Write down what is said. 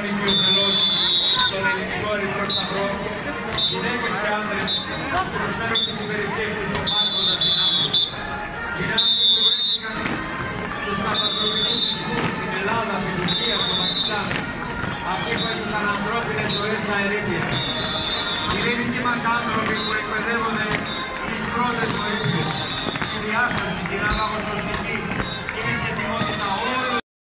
νικεί ο Θελός στον ελληνικό Ερυθρό Σταυρό. Γυναίκες και άντρες προσφέρουν